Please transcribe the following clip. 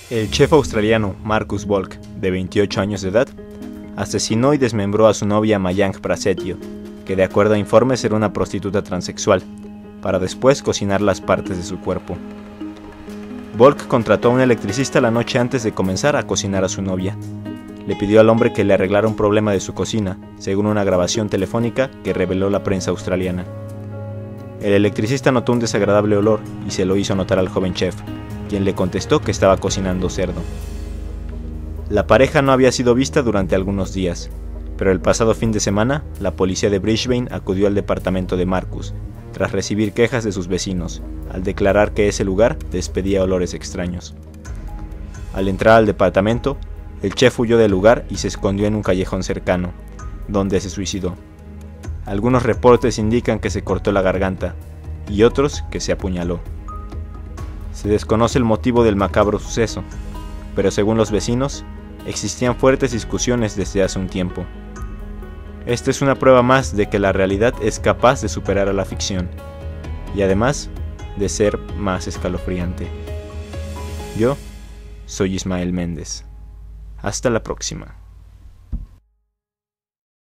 El chef australiano Marcus Volk, de 28 años de edad, asesinó y desmembró a su novia Mayank Prasetyo, que de acuerdo a informes era una prostituta transexual, para después cocinar las partes de su cuerpo. Volk contrató a un electricista la noche antes de comenzar a cocinar a su novia. Le pidió al hombre que le arreglara un problema de su cocina, según una grabación telefónica que reveló la prensa australiana. El electricista notó un desagradable olor y se lo hizo notar al joven chef, quien le contestó que estaba cocinando cerdo. La pareja no había sido vista durante algunos días, pero el pasado fin de semana, la policía de Brisbane acudió al departamento de Marcus, tras recibir quejas de sus vecinos, al declarar que ese lugar despedía olores extraños. Al entrar al departamento, el chef huyó del lugar y se escondió en un callejón cercano, donde se suicidó. Algunos reportes indican que se cortó la garganta, y otros que se apuñaló. Se desconoce el motivo del macabro suceso, pero según los vecinos, existían fuertes discusiones desde hace un tiempo. Esta es una prueba más de que la realidad es capaz de superar a la ficción, y además de ser más escalofriante. Yo soy Ismael Méndez. Hasta la próxima.